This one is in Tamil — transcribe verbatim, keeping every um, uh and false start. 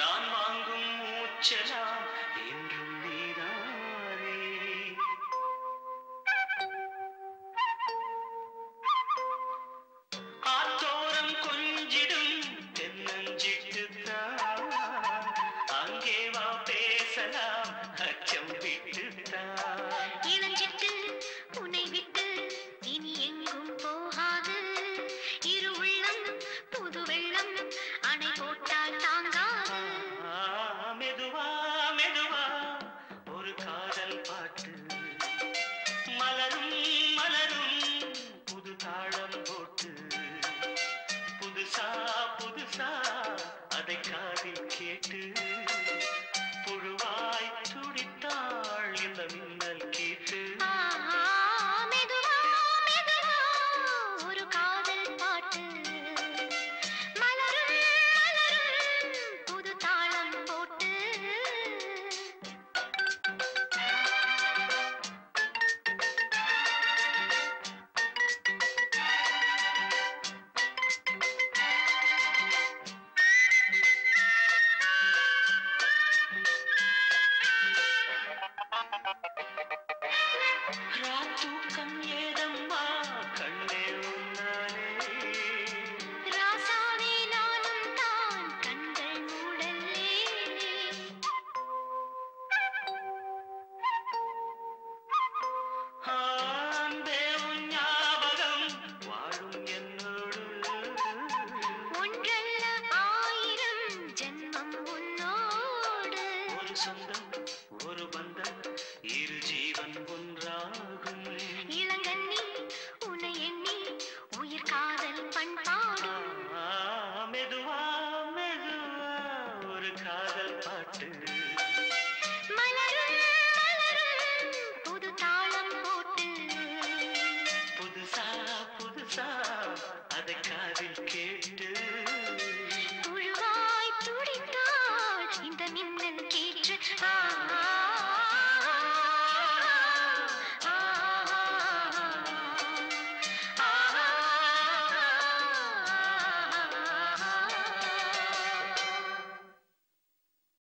நான் வாங்கும் மூச்செல்லாம் என்றும் நீதானே. ஆத்தோரம் கொஞ்சிடும் தென்னஞ்சிட்டுத்தான் அங்கே வா பேசலாம் அச்சம் விட்டுத்தான். இளஞ்சிட்டு உன்னை விட்டு இனி எங்கும் போகாது. இரு உள்ளம் புது வெள்ளம் அணை போட்டால் தாங்காது. மெதுவா மெதுவா ஒரு காதல் பாட்டு மலரும் மலரும் புது தாளம் போட்டு புதுசா புதுசா அதை காதில் கேட்டு புழுவாய் துடித்தாள் இந்த மின்னல் கேட்டு. மெதுவா மெதுவா ஒரு காதல் பாட்டு மலரும் மலரும் புது தாளம் போட்டு. ராத்தூக்கம் ஏதம்மா கண்ணே உன்னாலே. ராசாவே நானும் தான் கண்கள் மூடல்லே. அன்பே உன் ஞாபகம் வாழும் என்னோடு. ஒன்றல்ல ஆயிரம் ஜென்மம் உன்னோடு. ஒரு சொந்தம் ஒரு பந்தம் இரு ஜீவன் ஒன்றாகும். இளங்கண்ணி உன்னை எண்ணி உயிர் காதல் பண்பாடும். மெதுவா மெதுவா ஒரு காதல் பாட்டு